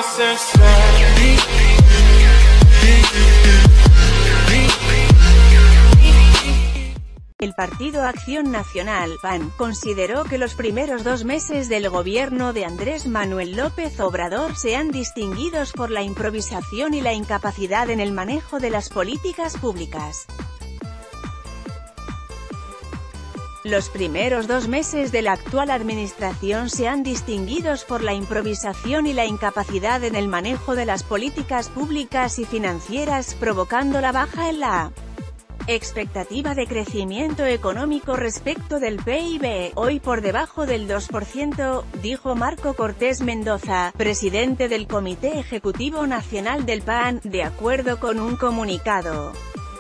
El Partido Acción Nacional, PAN, consideró que los primeros 2 meses del gobierno de Andrés Manuel López Obrador se han distinguidos por la improvisación y la incapacidad en el manejo de las políticas públicas. Los primeros 2 meses de la actual administración se han distinguidos por la improvisación y la incapacidad en el manejo de las políticas públicas y financieras, provocando la baja en la expectativa de crecimiento económico respecto del PIB, hoy por debajo del 2%, dijo Marco Cortés Mendoza, presidente del Comité Ejecutivo Nacional del PAN, de acuerdo con un comunicado.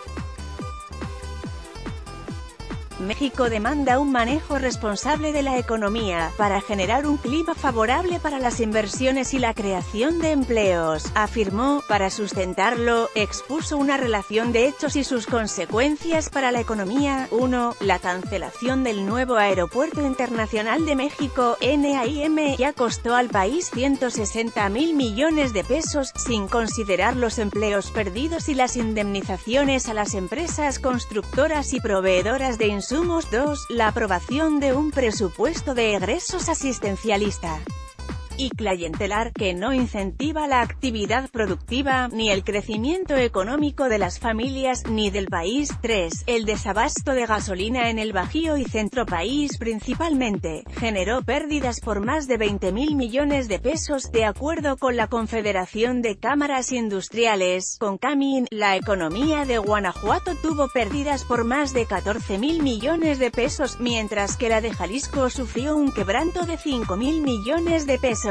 México demanda un manejo responsable de la economía, para generar un clima favorable para las inversiones y la creación de empleos, afirmó. Para sustentarlo, expuso una relación de hechos y sus consecuencias para la economía. 1. La cancelación del nuevo Aeropuerto Internacional de México, NAIM, ya costó al país 160.000 millones de pesos, sin considerar los empleos perdidos y las indemnizaciones a las empresas constructoras y proveedoras de insumos. 2. La aprobación de un presupuesto de egresos asistencialista y clientelar, que no incentiva la actividad productiva, ni el crecimiento económico de las familias, ni del país. 3. El desabasto de gasolina en el Bajío y centro país principalmente, generó pérdidas por más de 20.000 millones de pesos, de acuerdo con la Confederación de Cámaras Industriales, CONCAMIN. La economía de Guanajuato tuvo pérdidas por más de 14.000 millones de pesos, mientras que la de Jalisco sufrió un quebranto de 5.000 millones de pesos.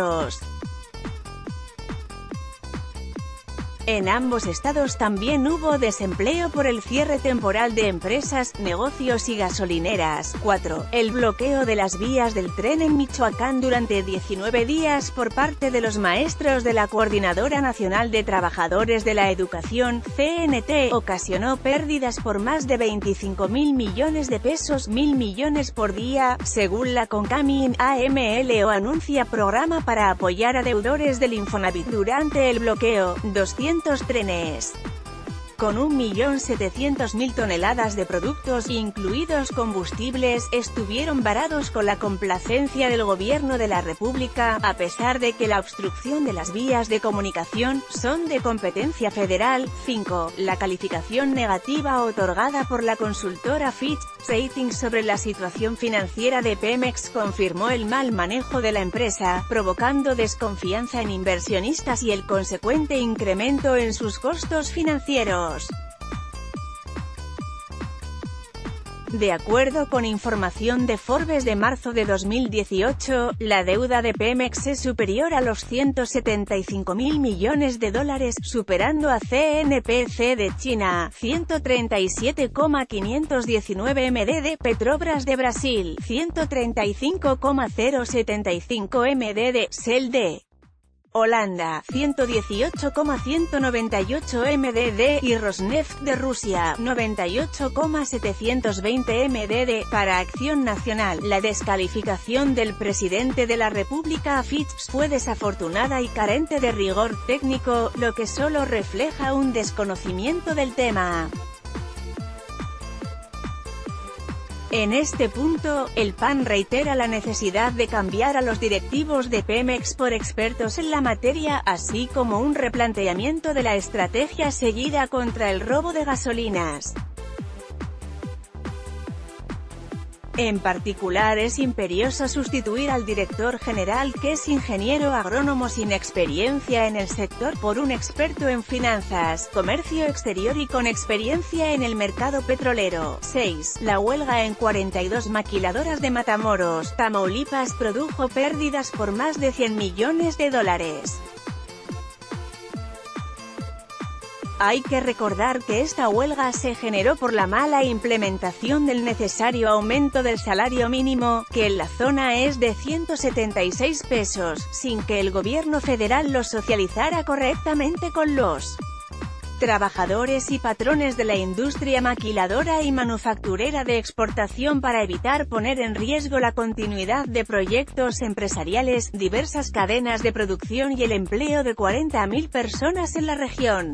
En ambos estados también hubo desempleo por el cierre temporal de empresas, negocios y gasolineras. 4. El bloqueo de las vías del tren en Michoacán durante 19 días por parte de los maestros de la Coordinadora Nacional de Trabajadores de la Educación, CNT, ocasionó pérdidas por más de 25.000 millones de pesos, 1.000 millones por día, según la CONCAMIN. AMLO anuncia programa para apoyar a deudores del Infonavit durante el bloqueo. 200 trenes con 1.700.000 toneladas de productos, incluidos combustibles, estuvieron varados con la complacencia del Gobierno de la República, a pesar de que la obstrucción de las vías de comunicación son de competencia federal. 5. La calificación negativa otorgada por la consultora Fitch Ratings sobre la situación financiera de Pemex confirmó el mal manejo de la empresa, provocando desconfianza en inversionistas y el consecuente incremento en sus costos financieros. De acuerdo con información de Forbes de marzo de 2018, la deuda de Pemex es superior a los 175.000 millones de dólares, superando a CNPC de China, 137,519 MD, Petrobras de Brasil, 135,075 MD, Shell de Holanda, 118,198 MDD, y Rosneft de Rusia, 98,720 MDD. Para Acción Nacional, la descalificación del presidente de la República a Fitch fue desafortunada y carente de rigor técnico, lo que solo refleja un desconocimiento del tema. En este punto, el PAN reitera la necesidad de cambiar a los directivos de Pemex por expertos en la materia, así como un replanteamiento de la estrategia seguida contra el robo de gasolinas. En particular, es imperioso sustituir al director general, que es ingeniero agrónomo sin experiencia en el sector, por un experto en finanzas, comercio exterior y con experiencia en el mercado petrolero. 6. La huelga en 42 maquiladoras de Matamoros, Tamaulipas produjo pérdidas por más de 100 millones de dólares. Hay que recordar que esta huelga se generó por la mala implementación del necesario aumento del salario mínimo, que en la zona es de 176 pesos, sin que el gobierno federal lo socializara correctamente con los trabajadores y patrones de la industria maquiladora y manufacturera de exportación para evitar poner en riesgo la continuidad de proyectos empresariales, diversas cadenas de producción y el empleo de 40.000 personas en la región.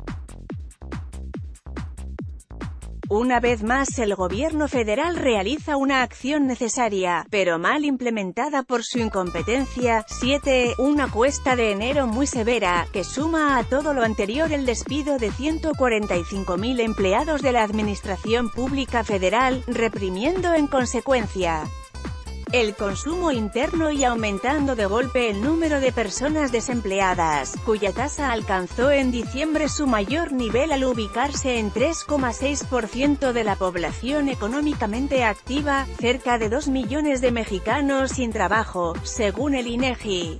Una vez más el gobierno federal realiza una acción necesaria, pero mal implementada por su incompetencia. 7. Una cuesta de enero muy severa, que suma a todo lo anterior el despido de 145.000 empleados de la Administración Pública Federal, reprimiendo en consecuencia el consumo interno y aumentando de golpe el número de personas desempleadas, cuya tasa alcanzó en diciembre su mayor nivel al ubicarse en 3,6% de la población económicamente activa, cerca de 2 millones de mexicanos sin trabajo, según el INEGI.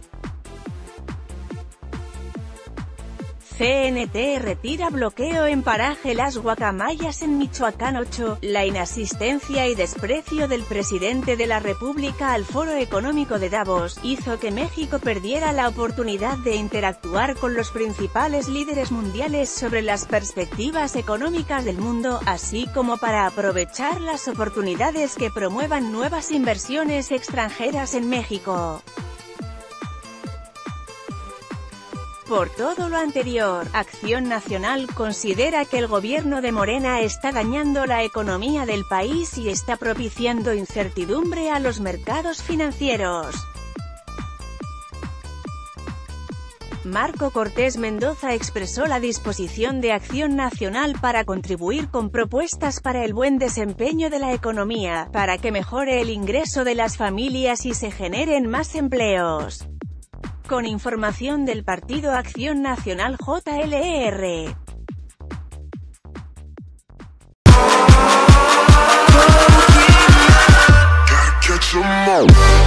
CNT retira bloqueo en paraje Las Guacamayas en Michoacán. 8. La inasistencia y desprecio del presidente de la República al Foro Económico de Davos, hizo que México perdiera la oportunidad de interactuar con los principales líderes mundiales sobre las perspectivas económicas del mundo, así como para aprovechar las oportunidades que promuevan nuevas inversiones extranjeras en México. Por todo lo anterior, Acción Nacional considera que el gobierno de Morena está dañando la economía del país y está propiciando incertidumbre a los mercados financieros. Marco Cortés Mendoza expresó la disposición de Acción Nacional para contribuir con propuestas para el buen desempeño de la economía, para que mejore el ingreso de las familias y se generen más empleos. Con información del Partido Acción Nacional JLR.